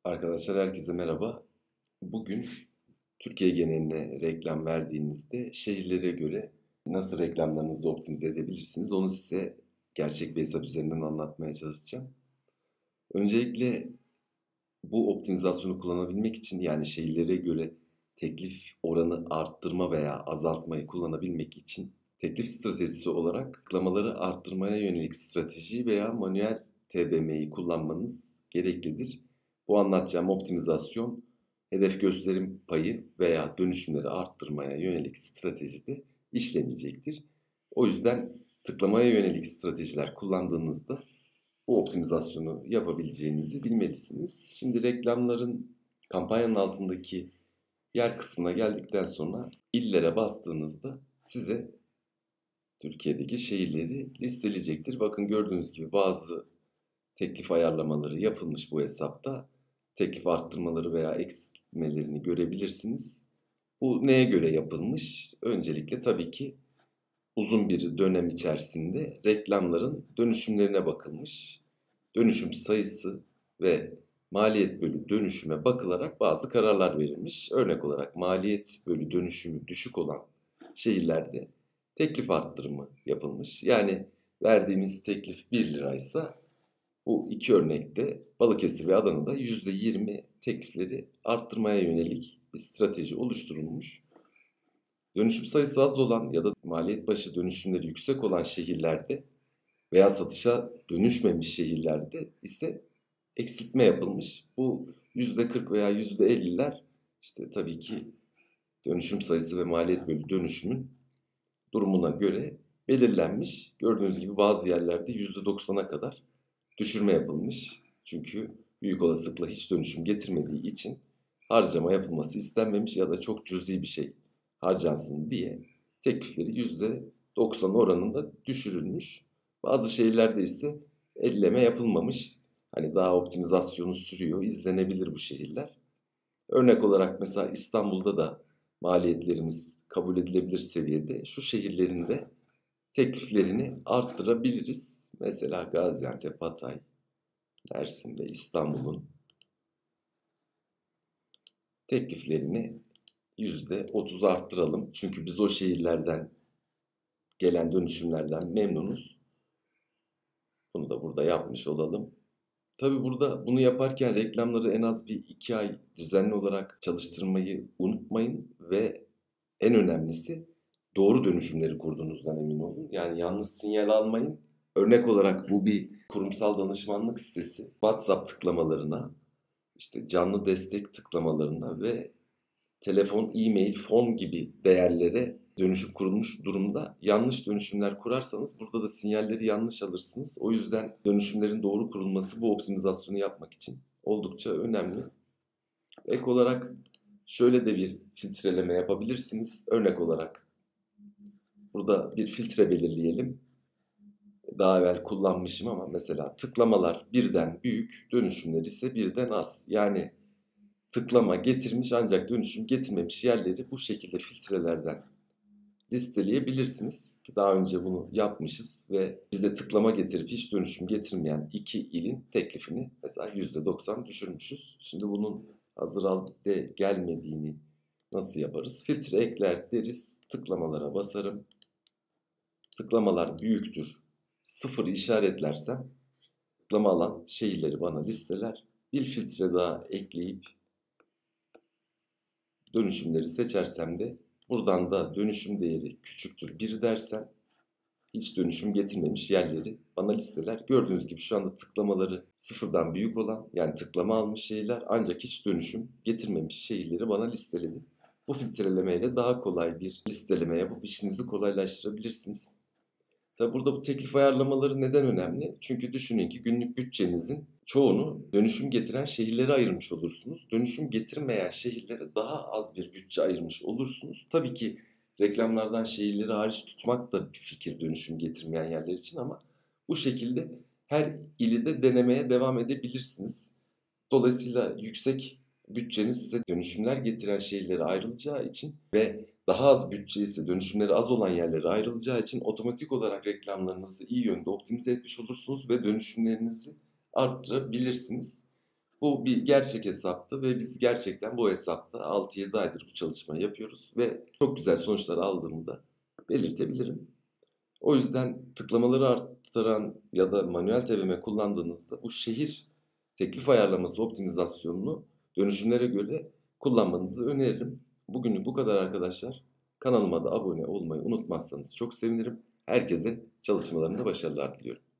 Arkadaşlar herkese merhaba. Bugün Türkiye geneline reklam verdiğinizde şehirlere göre nasıl reklamlarınızı optimize edebilirsiniz? Onu size gerçek bir hesap üzerinden anlatmaya çalışacağım. Öncelikle bu optimizasyonu kullanabilmek için yani şehirlere göre teklif oranı arttırma veya azaltmayı kullanabilmek için teklif stratejisi olarak tıklamaları arttırmaya yönelik strateji veya manuel TBM'yi kullanmanız gereklidir. Bu anlatacağım optimizasyon hedef gösterim payı veya dönüşümleri arttırmaya yönelik stratejide işlemeyecektir. O yüzden tıklamaya yönelik stratejiler kullandığınızda bu optimizasyonu yapabileceğinizi bilmelisiniz. Şimdi reklamların kampanyanın altındaki yer kısmına geldikten sonra illere bastığınızda size Türkiye'deki şehirleri listeleyecektir. Bakın gördüğünüz gibi bazı teklif ayarlamaları yapılmış bu hesapta. Teklif arttırmaları veya eksiltmelerini görebilirsiniz. Bu neye göre yapılmış? Öncelikle tabii ki uzun bir dönem içerisinde reklamların dönüşümlerine bakılmış. Dönüşüm sayısı ve maliyet bölü dönüşüme bakılarak bazı kararlar verilmiş. Örnek olarak maliyet bölü dönüşümü düşük olan şehirlerde teklif arttırımı yapılmış. Yani verdiğimiz teklif 1 liraysa bu iki örnekte Balıkesir ve Adana'da %20 teklifleri arttırmaya yönelik bir strateji oluşturulmuş. Dönüşüm sayısı az olan ya da maliyet başı dönüşümleri yüksek olan şehirlerde veya satışa dönüşmemiş şehirlerde ise eksiltme yapılmış. Bu %40 veya %50'ler işte tabii ki dönüşüm sayısı ve maliyet bölü dönüşümün durumuna göre belirlenmiş. Gördüğünüz gibi bazı yerlerde %90'a kadar düşürme yapılmış. Çünkü büyük olasılıkla hiç dönüşüm getirmediği için harcama yapılması istenmemiş ya da çok cüzi bir şey harcansın diye teklifleri %90 oranında düşürülmüş. Bazı şehirlerde ise elleme yapılmamış. Hani daha optimizasyonu sürüyor, izlenebilir bu şehirler. Örnek olarak mesela İstanbul'da da maliyetlerimiz kabul edilebilir seviyede. Şu şehirlerin de tekliflerini arttırabiliriz. Mesela Gaziantep, Hatay, Mersin ve İstanbul'un tekliflerini %30 arttıralım. Çünkü biz o şehirlerden gelen dönüşümlerden memnunuz. Bunu da burada yapmış olalım. Tabii burada bunu yaparken reklamları en az bir 2 ay düzenli olarak çalıştırmayı unutmayın ve en önemlisi doğru dönüşümleri kurduğunuzdan emin olun. Yani yanlış sinyal almayın. Örnek olarak bu bir kurumsal danışmanlık sitesi. WhatsApp tıklamalarına, işte canlı destek tıklamalarına ve telefon, e-mail, fon gibi değerlere dönüşüm kurulmuş durumda. Yanlış dönüşümler kurarsanız burada da sinyalleri yanlış alırsınız. O yüzden dönüşümlerin doğru kurulması bu optimizasyonu yapmak için oldukça önemli. Ek olarak şöyle de bir filtreleme yapabilirsiniz. Örnek olarak burada bir filtre belirleyelim. Daha evvel kullanmışım ama mesela tıklamalar birden büyük, dönüşümler ise birden az. Yani tıklama getirmiş ancak dönüşüm getirmemiş yerleri bu şekilde filtrelerden listeleyebilirsiniz. Ki daha önce bunu yapmışız ve bize tıklama getirip hiç dönüşüm getirmeyen iki ilin teklifini mesela %90 düşürmüşüz. Şimdi bunun hazır halde gelmediğini nasıl yaparız? Filtre ekler deriz, tıklamalara basarım. Tıklamalar büyüktür. Sıfırı işaretlersem tıklama alan şehirleri bana listeler. Bir filtre daha ekleyip dönüşümleri seçersem de buradan da dönüşüm değeri küçüktür 1 dersem hiç dönüşüm getirmemiş yerleri bana listeler. Gördüğünüz gibi şu anda tıklamaları sıfırdan büyük olan yani tıklama almış şehirler ancak hiç dönüşüm getirmemiş şehirleri bana listeledi. Bu filtrelemeyle daha kolay bir listeleme yapıp işinizi kolaylaştırabilirsiniz. Tabi burada bu teklif ayarlamaları neden önemli? Çünkü düşünün ki günlük bütçenizin çoğunu dönüşüm getiren şehirlere ayırmış olursunuz. Dönüşüm getirmeyen şehirlere daha az bir bütçe ayırmış olursunuz. Tabii ki reklamlardan şehirleri hariç tutmak da bir fikir dönüşüm getirmeyen yerler için ama bu şekilde her ili de denemeye devam edebilirsiniz. Dolayısıyla yüksek bütçeniz size dönüşümler getiren şehirlere ayrılacağı için ve daha az bütçe ise dönüşümleri az olan yerlere ayrılacağı için otomatik olarak reklamlarınızı iyi yönde optimize etmiş olursunuz ve dönüşümlerinizi arttırabilirsiniz. Bu bir gerçek hesaptı ve biz gerçekten bu hesapta 6-7 aydır bu çalışmayı yapıyoruz ve çok güzel sonuçlar aldığımı da belirtebilirim. O yüzden tıklamaları arttıran ya da manuel TVM kullandığınızda bu şehir teklif ayarlaması optimizasyonunu dönüşümlere göre kullanmanızı öneririm. Bugünlük bu kadar arkadaşlar. Kanalıma da abone olmayı unutmazsanız çok sevinirim. Herkese çalışmalarında başarılar diliyorum.